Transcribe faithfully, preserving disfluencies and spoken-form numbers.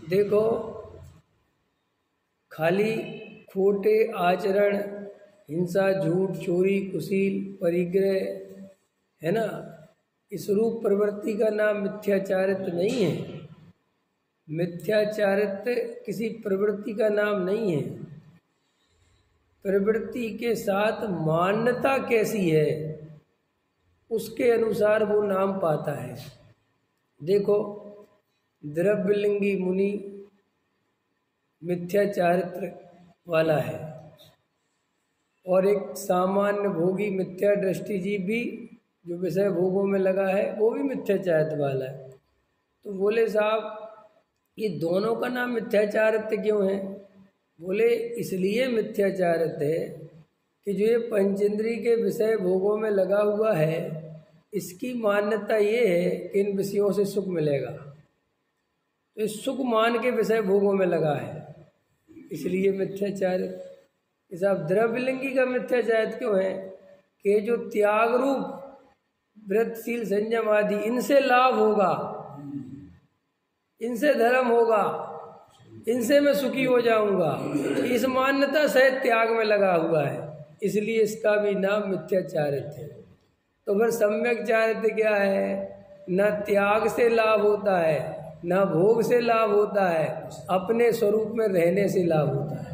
देखो, खाली खोटे आचरण, हिंसा, झूठ, चोरी, कुशील, परिग्रह, है ना, इस रूप प्रवृत्ति का नाम मिथ्याचारित्र नहीं है। मिथ्याचारित्र किसी प्रवृत्ति का नाम नहीं है। प्रवृत्ति के साथ मान्यता कैसी है उसके अनुसार वो नाम पाता है। देखो, द्रव्यलिंगी मुनि मिथ्याचारित्र वाला है, और एक सामान्य भोगी मिथ्या दृष्टिजीव भी जो विषय भोगों में लगा है वो भी मिथ्याचारित्र वाला है। तो बोले साहब, ये दोनों का नाम मिथ्याचारित्र क्यों है? बोले इसलिए मिथ्याचारित्र है कि जो ये पंचेंद्रिय के विषय भोगों में लगा हुआ है, इसकी मान्यता ये है कि इन विषयों से सुख मिलेगा, तो इस सुख मान के विषय भोगों में लगा है, इसलिए मिथ्याचारित्र। इस आप द्रव्यलिंगी का मिथ्याचारित्र क्यों है कि जो त्याग रूप व्रतशील, संयम आदि, इनसे लाभ होगा, इनसे धर्म होगा, इनसे मैं सुखी हो जाऊंगा, इस मान्यता सहित त्याग में लगा हुआ है, इसलिए इसका भी नाम मिथ्याचारित्र है। तो फिर सम्यक चारित्र क्या है? न त्याग से लाभ होता है, न भोग से लाभ होता है, अपने स्वरूप में रहने से लाभ होता है।